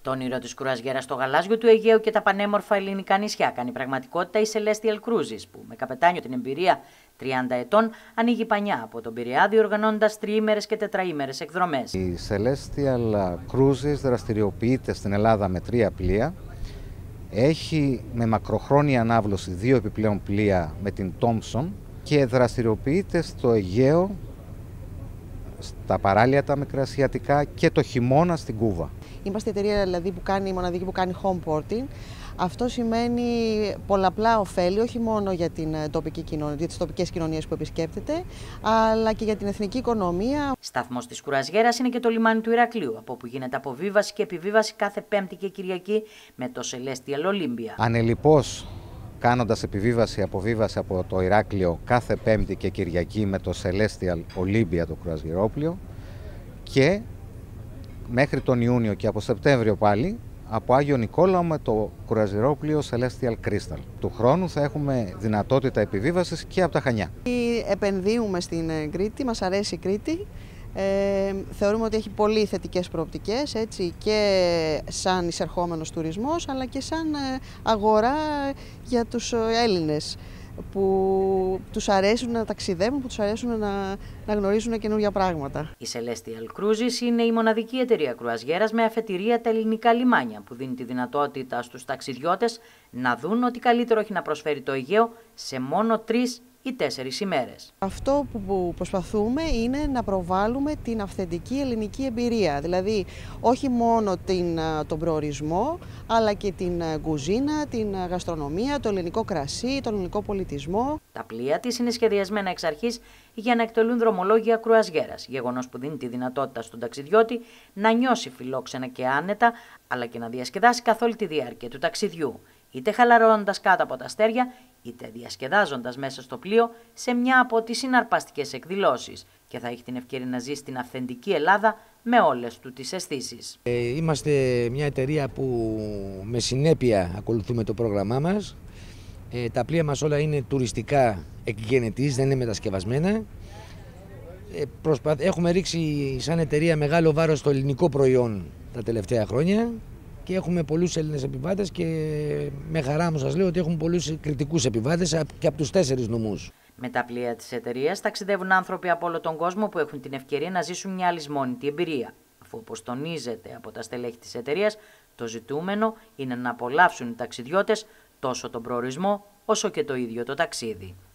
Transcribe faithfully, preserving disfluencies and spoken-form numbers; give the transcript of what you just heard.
Το όνειρο της κρουαζιέρας στο γαλάζιο του Αιγαίου και τα πανέμορφα ελληνικά νησιά κάνει πραγματικότητα η Celestial Cruises, που με καπετάνιο την εμπειρία τριάντα ετών ανοίγει πανιά από τον Πειραιά, διοργανώνοντας τριήμερες και τετραήμερες εκδρομές. Η Celestial Cruises δραστηριοποιείται στην Ελλάδα με τρία πλοία. Έχει με μακροχρόνια ανάβλωση δύο επιπλέον πλοία με την Thompson και δραστηριοποιείται στο Αιγαίο, στα παράλια τα μικρασιατικά και το χειμώνα στην Κούβα. Είμαστε η εταιρεία δηλαδή που κάνει, η μοναδική που κάνει home porting. Αυτό σημαίνει πολλαπλά ωφέλη, όχι μόνο για, την τοπική κοινωνία, για τις τοπικές κοινωνίες που επισκέπτεται, αλλά και για την εθνική οικονομία. Σταθμός της κρουαζιέρας είναι και το λιμάνι του Ηρακλείου, από όπου γίνεται αποβίβαση και επιβίβαση κάθε Πέμπτη και Κυριακή με το Celestial Olympia. Ανελιπώς κάνοντας επιβίβαση, αποβίβαση από το Ηράκλειο κάθε Πέμπτη και Κυριακή με το Celestial Olympia, το κρουαζιερόπλιο, και μέχρι τον Ιούνιο και από Σεπτέμβριο πάλι από Άγιο Νικόλαο με το κρουαζιερόπλιο Celestial Crystal. Του χρόνου θα έχουμε δυνατότητα επιβίβασης και από τα Χανιά. Επενδύουμε στην Κρήτη, μας αρέσει η Κρήτη. Ε, θεωρούμε ότι έχει πολύ θετικές προοπτικές, έτσι, και σαν εισερχόμενος τουρισμός, αλλά και σαν αγορά για τους Έλληνες που τους αρέσουν να ταξιδεύουν, που τους αρέσουν να, να γνωρίζουν καινούργια πράγματα. Η Celestial Cruises είναι η μοναδική εταιρεία κρουαζιέρας με αφετηρία τα ελληνικά λιμάνια, που δίνει τη δυνατότητα στους ταξιδιώτες να δουν ότι καλύτερο έχει να προσφέρει το Αιγαίο σε μόνο τρεις ή τέσσερις ημέρες. Αυτό που προσπαθούμε είναι να προβάλλουμε την αυθεντική ελληνική εμπειρία, δηλαδή όχι μόνο την, τον προορισμό, αλλά και την κουζίνα, την γαστρονομία, το ελληνικό κρασί, τον ελληνικό πολιτισμό. Τα πλοία της είναι σχεδιασμένα εξ αρχής για να εκτελούν δρομολόγια κρουαζιέρας, γεγονός που δίνει τη δυνατότητα στον ταξιδιώτη να νιώσει φιλόξενα και άνετα, αλλά και να διασκεδάσει καθ' όλη τη διάρκεια του ταξιδιού, είτε χαλαρώνοντας κάτω από τα αστέρια, είτε διασκεδάζοντας μέσα στο πλοίο σε μια από τις συναρπαστικές εκδηλώσεις, και θα έχει την ευκαιρία να ζει στην αυθεντική Ελλάδα με όλες του τις αισθήσεις. Ε, είμαστε μια εταιρεία που με συνέπεια ακολουθούμε το πρόγραμμά μας. Ε, τα πλοία μας όλα είναι τουριστικά εκγενετής, δεν είναι μετασκευασμένα. Ε, προσπαθ... Έχουμε ρίξει σαν εταιρεία μεγάλο βάρος στο ελληνικό προϊόν τα τελευταία χρόνια. Και έχουμε πολλούς Έλληνες επιβάτες και με χαρά μου σας λέω ότι έχουμε πολλούς κριτικούς επιβάτες και από τους τέσσερις νομούς. Με τα πλοία της εταιρείας ταξιδεύουν άνθρωποι από όλο τον κόσμο που έχουν την ευκαιρία να ζήσουν μια αλυσμόνητη εμπειρία, αφού, όπως τονίζεται από τα στελέχη της εταιρείας, το ζητούμενο είναι να απολαύσουν οι ταξιδιώτες τόσο τον προορισμό όσο και το ίδιο το ταξίδι.